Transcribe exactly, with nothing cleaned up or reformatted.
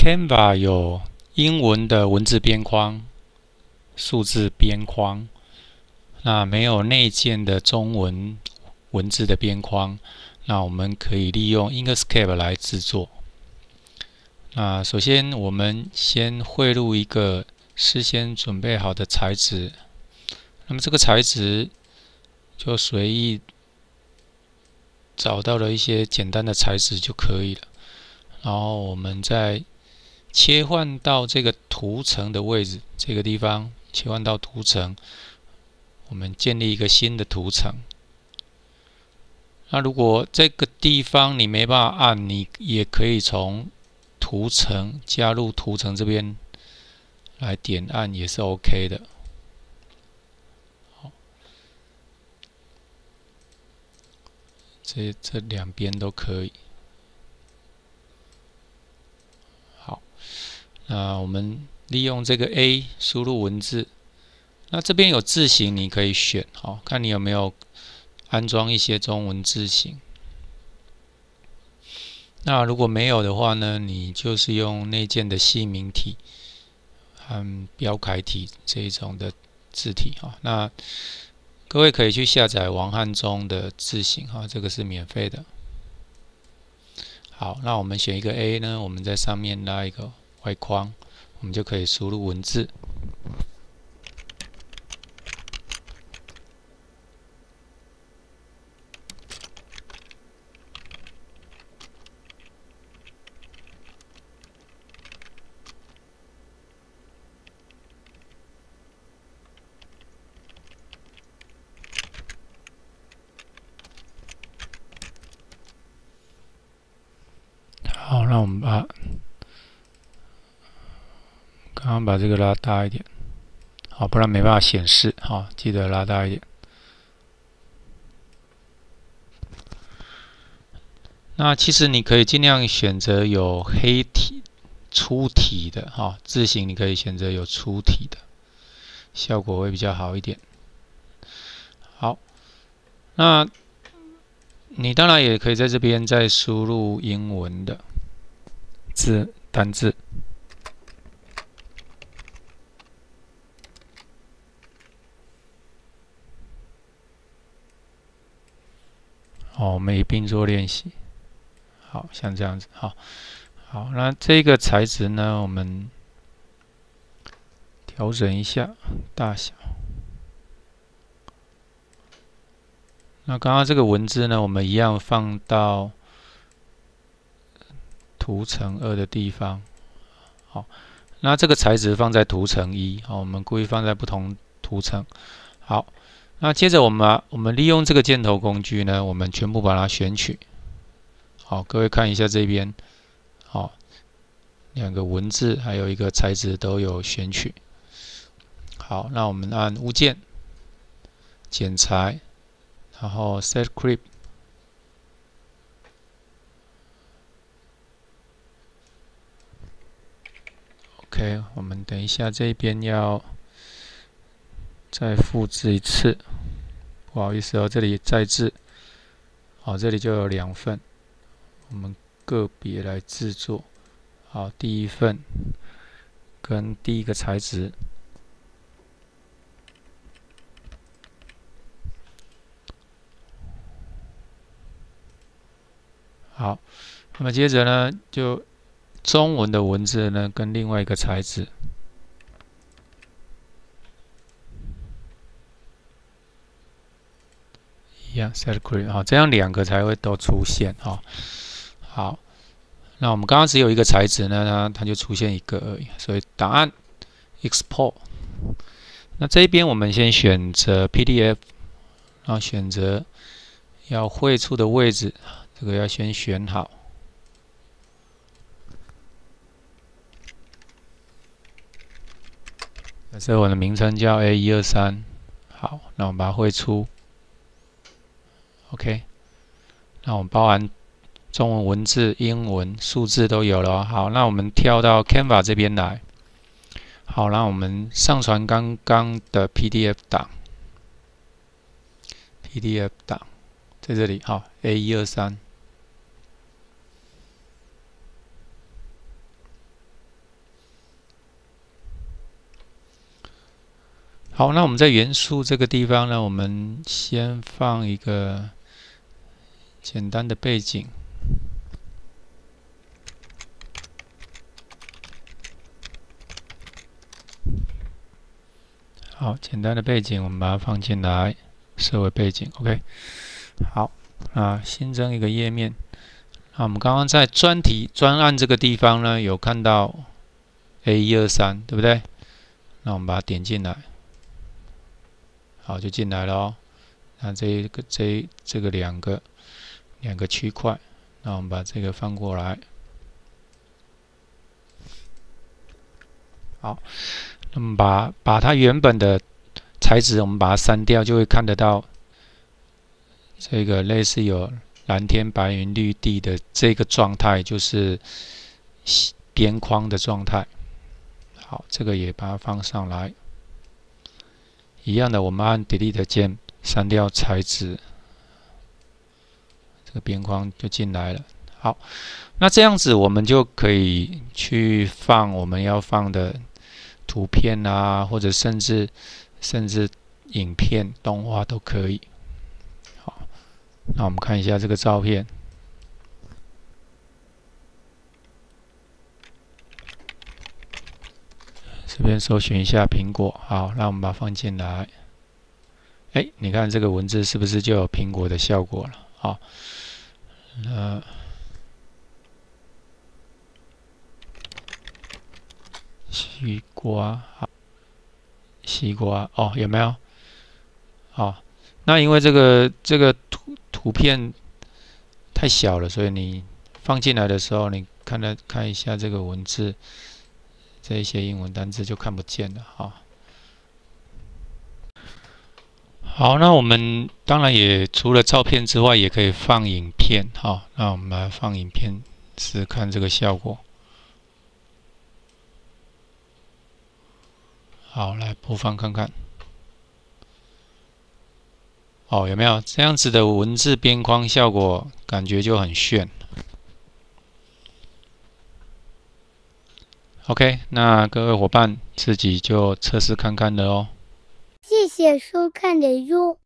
Canva 有英文的文字边框、数字边框，那没有内建的中文文字的边框，那我们可以利用 Inkscape 来制作。那首先我们先汇入一个事先准备好的材质，那么这个材质就随意找到了一些简单的材质就可以了。然后我们再切换到这个图层的位置，这个地方切换到图层，我们建立一个新的图层。那如果这个地方你没办法按，你也可以从图层加入图层这边来点按，也是 OK 的。好，这这两边都可以。好，那我们利用这个 A 输入文字，那这边有字型你可以选，好，看你有没有安装一些中文字型。那如果没有的话呢，你就是用内建的细明体和标楷体这一种的字体哈。那各位可以去下载王汉中的字型哈，这个是免费的。好，那我们选一个 A 呢，我们在上面拉一个外框，我们就可以输入文字。好，那我们把刚刚把这个拉大一点，好，不然没办法显示，好，记得拉大一点。那其实你可以尽量选择有黑体、粗体的，哈，字型你可以选择有粗体的，效果会比较好一点。好，那你当然也可以在这边再输入英文的字单字。哦，我们一并做练习。好，像这样子，好，好，那这个材质呢，我们调整一下大小。那刚刚这个文字呢，我们一样放到图层二的地方。好，那这个材质放在图层一，好，我们故意放在不同图层。好，那接着我们、啊、我们利用这个箭头工具呢，我们全部把它选取。好，各位看一下这边，好，两个文字还有一个材质都有选取。好，那我们按物件、剪裁，然后 Set Clip。OK， 我们等一下这边要再复制一次，不好意思哦，这里再制。好，这里就有两份，我们个别来制作。好，第一份跟第一个材质。好，那么接着呢，就中文的文字呢，跟另外一个材质。一样 set clip， 好，这样两个才会都出现哈。好，那我们刚刚只有一个材质呢，它就出现一个而已，所以档案 export。那这边我们先选择 P D F， 然后选择要绘出的位置，这个要先选好。假设我的名称叫 A 一二三，好，那我们把它绘出。OK， 那我们包含中文文字、英文、数字都有了。好，那我们跳到 Canva 这边来。好，那我们上传刚刚的 P D F 档 ，P D F 档在这里。好 ，A 一二三。 好，那我们在元素这个地方呢，我们先放一个简单的背景。好，简单的背景，我们把它放进来，设为背景。OK， 好，啊，新增一个页面。那我们刚刚在专题专案这个地方呢，有看到 A 一二三，对不对？那我们把它点进来，好，就进来了哦。那这一个这这个两个两个区块，那我们把这个翻过来。好，那么把把它原本的材质，我们把它删掉，就会看得到这个类似有蓝天白云绿地的这个状态，就是边框的状态。好，这个也把它放上来。一样的，我们按 Delete 键删掉材质，这个边框就进来了。好，那这样子我们就可以去放我们要放的图片啊，或者甚至甚至影片、动画都可以。好，那我们看一下这个照片。这边搜寻一下苹果，好，那我们把它放进来。哎，你看这个文字是不是就有苹果的效果了？好，那西瓜，好，西瓜哦，有没有？好，那因为这个这个图图片太小了，所以你放进来的时候，你看了看一下这个文字。这一些英文单词就看不见了哈。好，那我们当然也除了照片之外，也可以放影片哈。那我们来放影片，试试看这个效果。好，来播放看看。哦，有没有这样子的文字边框效果？感觉就很炫。OK， 那各位伙伴自己就测试看看了哦。 谢谢收看的哟。